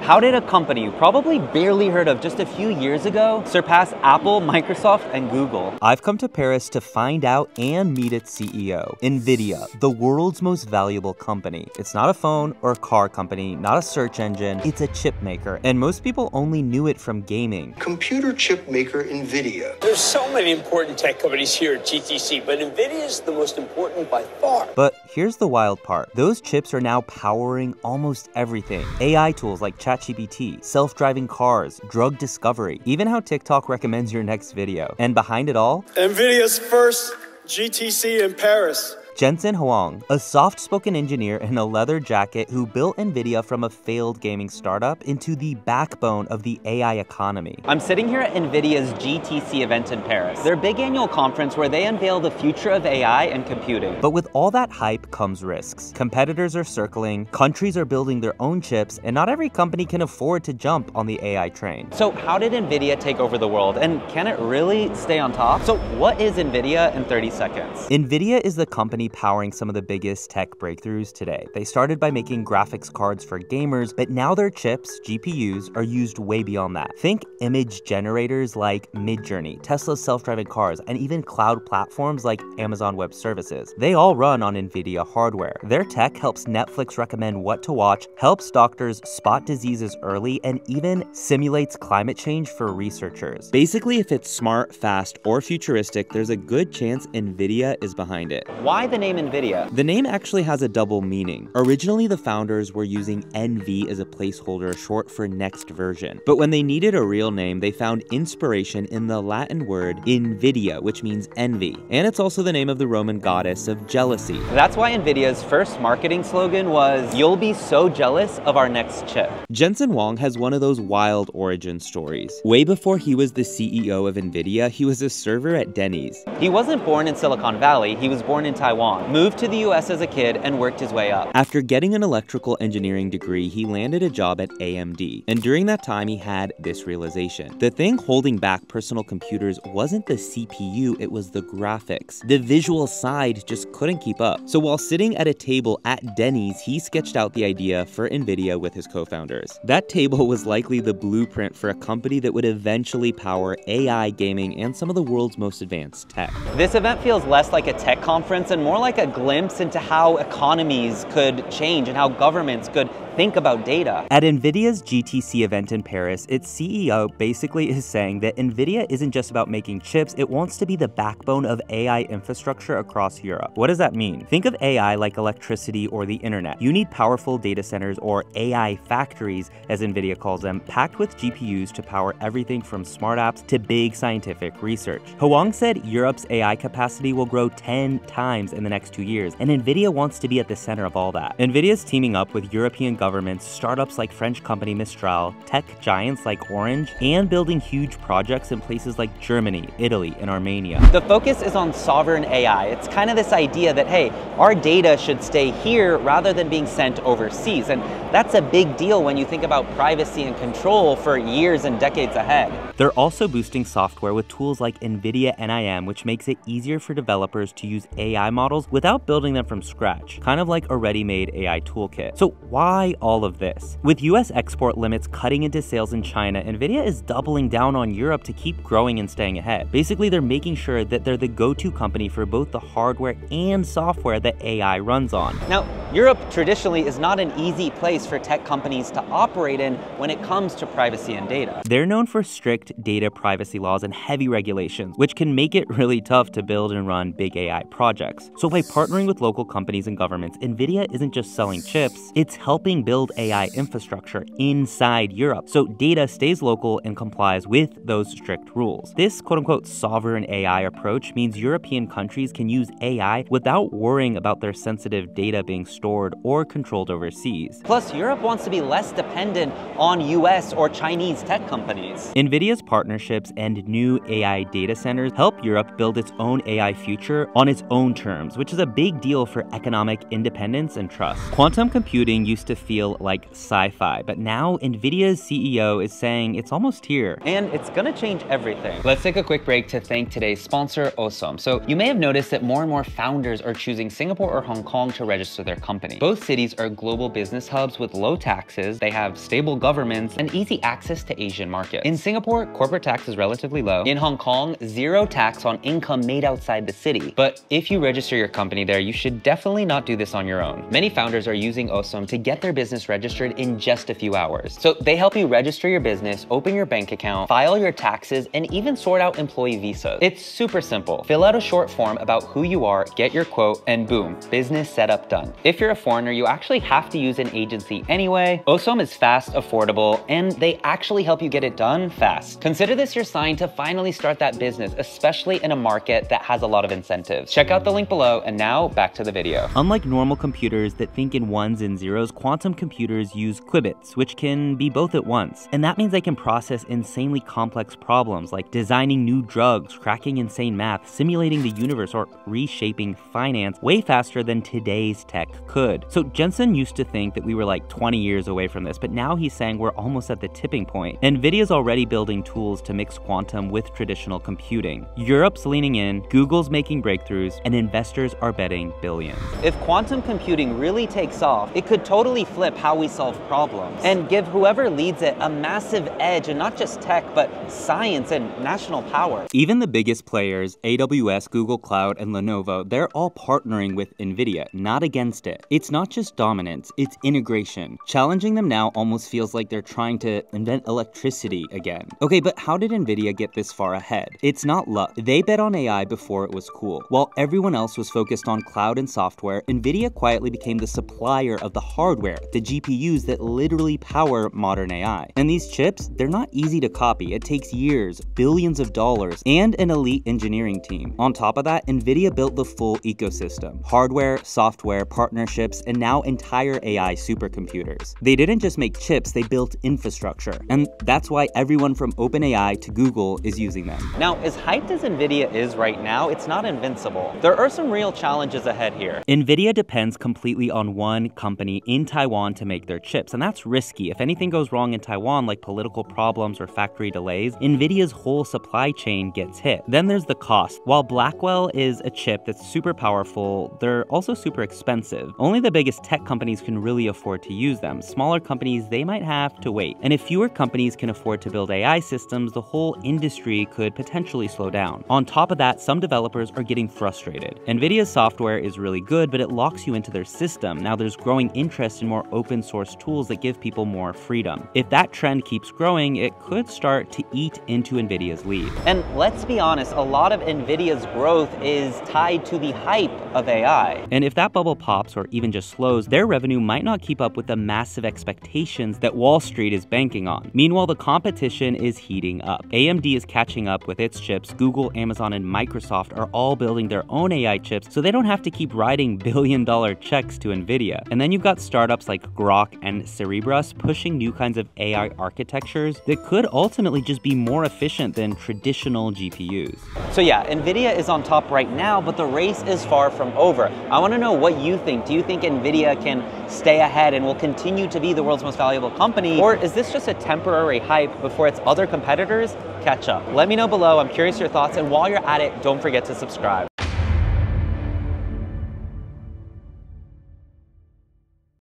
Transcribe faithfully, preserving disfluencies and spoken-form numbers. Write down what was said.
How did a company you probably barely heard of just a few years ago surpass Apple, Microsoft, and Google? I've come to Paris to find out and meet its C E O, NVIDIA, the world's most valuable company. It's not a phone or a car company, not a search engine, it's a chip maker, and most people only knew it from gaming. Computer chip maker NVIDIA. There's so many important tech companies here at G T C, but NVIDIA is the most important by far. But here's the wild part. Those chips are now powering almost everything. A I tools like ChatGPT, self-driving cars, drug discovery, even how TikTok recommends your next video. And behind it all, NVIDIA's first G T C in Paris. Jensen Huang, a soft-spoken engineer in a leather jacket who built NVIDIA from a failed gaming startup into the backbone of the A I economy. I'm sitting here at NVIDIA's G T C event in Paris, their big annual conference where they unveil the future of A I and computing. But with all that hype comes risks. Competitors are circling, countries are building their own chips, and not every company can afford to jump on the A I train. So how did NVIDIA take over the world, and can it really stay on top? So what is NVIDIA in thirty seconds? NVIDIA is the company powering some of the biggest tech breakthroughs today. They started by making graphics cards for gamers, but now their chips, G P Us, are used way beyond that. Think image generators like Midjourney, Tesla's self-driving cars, and even cloud platforms like Amazon Web Services. They all run on NVIDIA hardware. Their tech helps Netflix recommend what to watch, helps doctors spot diseases early, and even simulates climate change for researchers. Basically, if it's smart, fast, or futuristic, there's a good chance NVIDIA is behind it. Why the name NVIDIA? The name actually has a double meaning. Originally, the founders were using N V as a placeholder short for next version. But when they needed a real name, they found inspiration in the Latin word invidia, which means envy. And it's also the name of the Roman goddess of jealousy. That's why NVIDIA's first marketing slogan was, "You'll be so jealous of our next chip." Jensen Huang has one of those wild origin stories. Way before he was the C E O of NVIDIA, he was a server at Denny's. He wasn't born in Silicon Valley, he was born in Taiwan. Moved to the U S as a kid and worked his way up. After getting an electrical engineering degree, he landed a job at A M D. And during that time, he had this realization. The thing holding back personal computers wasn't the C P U, it was the graphics. The visual side just couldn't keep up. So while sitting at a table at Denny's, he sketched out the idea for NVIDIA with his co-founders. That table was likely the blueprint for a company that would eventually power A I, gaming, and some of the world's most advanced tech. This event feels less like a tech conference and more like a glimpse into how economies could change and how governments could think about data. At NVIDIA's G T C event in Paris, its C E O basically is saying that NVIDIA isn't just about making chips, it wants to be the backbone of A I infrastructure across Europe. What does that mean? Think of A I like electricity or the internet. You need powerful data centers, or A I factories, as NVIDIA calls them, packed with G P Us to power everything from smart apps to big scientific research. Huang said Europe's A I capacity will grow ten times in the next two years, and NVIDIA wants to be at the center of all that. NVIDIA's teaming up with European governments governments, startups like French company Mistral, tech giants like Orange, and building huge projects in places like Germany, Italy, and Armenia. The focus is on sovereign A I. It's kind of this idea that, hey, our data should stay here rather than being sent overseas. And that's a big deal when you think about privacy and control for years and decades ahead. They're also boosting software with tools like NVIDIA N I M, which makes it easier for developers to use A I models without building them from scratch, kind of like a ready-made A I toolkit. So why all of this? With U S export limits cutting into sales in China, NVIDIA is doubling down on Europe to keep growing and staying ahead. Basically, they're making sure that they're the go-to company for both the hardware and software that A I runs on. Now, Europe traditionally is not an easy place for tech companies to operate in when it comes to privacy and data. They're known for strict data privacy laws and heavy regulations, which can make it really tough to build and run big A I projects. So by partnering with local companies and governments, NVIDIA isn't just selling chips, it's helping build A I infrastructure inside Europe, so data stays local and complies with those strict rules. This quote-unquote sovereign A I approach means European countries can use A I without worrying about their sensitive data being stored or controlled overseas. Plus, Europe wants to be less dependent on U S or Chinese tech companies. NVIDIA's partnerships and new A I data centers help Europe build its own A I future on its own terms, which is a big deal for economic independence and trust. Quantum computing used to feel like sci-fi, but now NVIDIA's C E O is saying it's almost here. And it's gonna change everything. Let's take a quick break to thank today's sponsor, Osome. So you may have noticed that more and more founders are choosing Singapore or Hong Kong to register their company. Both cities are global business hubs with low taxes, they have stable governments, and easy access to Asian markets. In Singapore, corporate tax is relatively low. In Hong Kong, zero tax on income made outside the city. But if you register your company there, you should definitely not do this on your own. Many founders are using Osome to get their business registered in just a few hours. So they help you register your business, open your bank account, file your taxes, and even sort out employee visas. It's super simple. Fill out a short form about who you are, get your quote, and boom, business setup done. If you're a foreigner, you actually have to use an agency anyway. Osome is fast, affordable, and they actually help you get it done fast. Consider this your sign to finally start that business, especially in a market that has a lot of incentives. Check out the link below, and now back to the video. Unlike normal computers that think in ones and zeros, quantum computers use qubits, which can be both at once. And that means they can process insanely complex problems like designing new drugs, cracking insane math, simulating the universe, or reshaping finance way faster than today's tech could. So Jensen used to think that we were like twenty years away from this, but now he's saying we're almost at the tipping point. NVIDIA's already building tools to mix quantum with traditional computing. Europe's leaning in, Google's making breakthroughs, and investors are betting billions. If quantum computing really takes off, it could totally flip how we solve problems and give whoever leads it a massive edge in not just tech, but science and national power. Even the biggest players, A W S, Google Cloud, and Lenovo, they're all partnering with NVIDIA, not against it. It's not just dominance, it's integration. Challenging them now almost feels like they're trying to invent electricity again. Okay, but how did NVIDIA get this far ahead? It's not luck. They bet on A I before it was cool. While everyone else was focused on cloud and software, NVIDIA quietly became the supplier of the hardware, the G P Us that literally power modern A I. And these chips, they're not easy to copy. It takes years, billions of dollars, and an elite engineering team. On top of that, NVIDIA built the full ecosystem: hardware, software, partnerships, and now entire A I supercomputers. They didn't just make chips, they built infrastructure. And that's why everyone from OpenAI to Google is using them. Now, as hyped as NVIDIA is right now, it's not invincible. There are some real challenges ahead here. NVIDIA depends completely on one company in Taiwan to make their chips, and that's risky. If anything goes wrong in Taiwan, like political problems or factory delays, NVIDIA's whole supply chain gets hit. Then there's the cost. While Blackwell is a chip that's super powerful, they're also super expensive. Only the biggest tech companies can really afford to use them. Smaller companies, they might have to wait. And if fewer companies can afford to build A I systems, the whole industry could potentially slow down. On top of that, some developers are getting frustrated. NVIDIA's software is really good, but it locks you into their system. Now there's growing interest in more open source tools that give people more freedom. If that trend keeps growing, it could start to eat into NVIDIA's lead. And let's be honest, a lot of NVIDIA's growth is tied to the hype of A I. And if that bubble pops or even just slows, their revenue might not keep up with the massive expectations that Wall Street is banking on. Meanwhile, the competition is heating up. A M D is catching up with its chips. Google, Amazon, and Microsoft are all building their own A I chips, so they don't have to keep writing billion dollar checks to NVIDIA. And then you've got startups like Grok and Cerebras pushing new kinds of A I architectures that could ultimately just be more efficient than traditional G P Us. So yeah, NVIDIA is on top right now, but the race is far from over. I want to know what you think. Do you think NVIDIA can stay ahead and will continue to be the world's most valuable company? Or is this just a temporary hype before its other competitors catch up? Let me know below. I'm curious your thoughts. And while you're at it, don't forget to subscribe.